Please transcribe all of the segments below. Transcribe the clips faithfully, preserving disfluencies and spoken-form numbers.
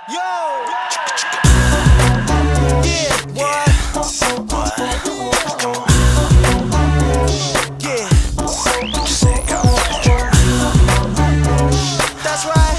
Yo! Yeah, what? Yeah. That's right.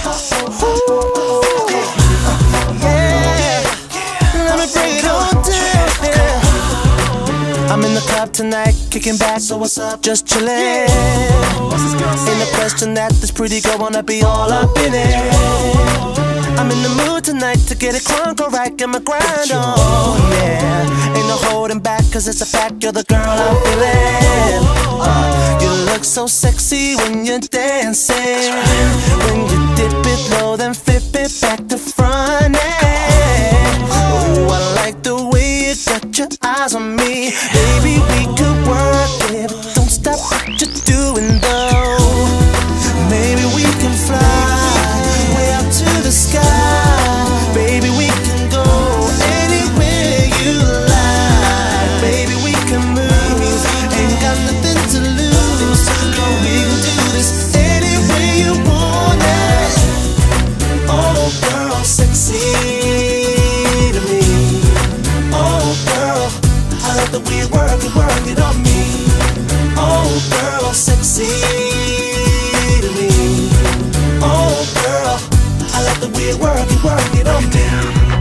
Yeah. Let me bring it on down. Yeah. I'm in the club tonight, kicking back. So what's up? Just chillin'. Ain't no question that this pretty girl wanna be all up in it. I'm in the mood tonight to get it crunk, alright, get my grind on, yeah. Ain't no holding back, cause it's a fact, you're the girl I'm feeling. uh, You look so sexy when you're dancing. When you dip it low, then flip it back to front, yeah. Oh, I like the way you got your eyes on me. Baby, we could work it, but don't stop what you're doing though. Maybe we can fly way up to the sky. Baby, we can go anywhere you like. Baby, we can move, ain't got nothing to lose. Girl, we can do this any way you want it. Oh, girl, sexy to me. Oh, girl, I love the way you work it, work it on me. Oh, girl, sexy to me. Oh, girl, I love the way you work it, work it on me.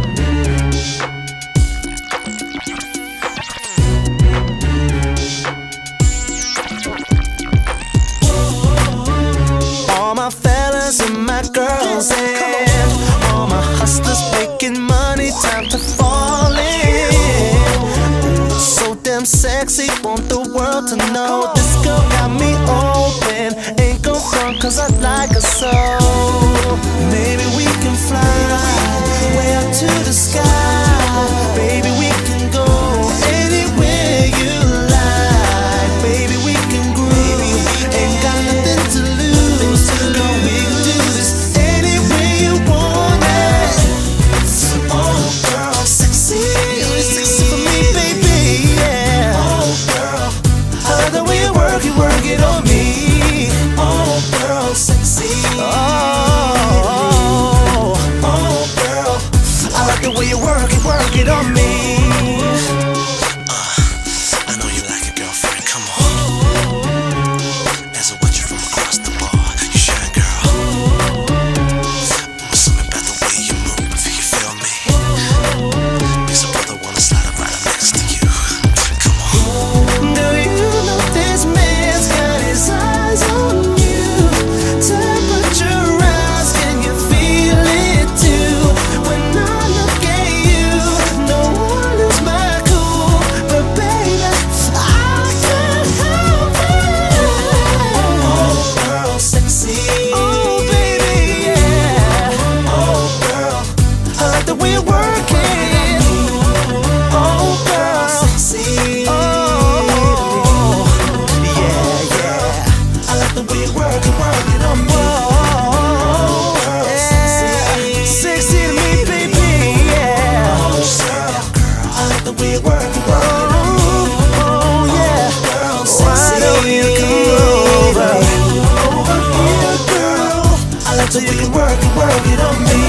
All my fellas and my girls and all my hustlers making money, time to fall in. So damn sexy, want the world to know. This girl got me open, ain't gon' front cause I like her so. Maybe we can fly way up to the sky. Baby, we can go anywhere you like. Baby, we can groove, ain't got nothing to lose. Girl, we can do this any way you want it. Oh, girl, sexy, sexy for me, baby, yeah. Oh, girl, I love the way you work it, work it on me. Oh, girl, sexy. Oh, oh, girl, I like the way you work it, work it on me. Uh, I know you like it, girlfriend. Come on. As I watch you from across the bar, you shine, girl. Something about the way you move, if you feel me. Makes a brother wanna slide up right up next to you. Come on. Do you know this man's got his eyes on you? Temperature rise, can you feel it too? When I look at you, no one lose my cool. But baby, I can't help it. Oh, girl, sexy. Oh, baby, yeah. Oh, girl, I like the way you work it. Oh, girl, sexy. Oh, yeah, yeah. I like the way you work it, work it on me. Oh, girl, sexy. Sexy to me, baby, yeah. Oh, girl, I like the way you work it, work it on me. Oh, yeah. Girl, sexy. Why don't you come over? Over here, girl. I like the way you work it, work it on me.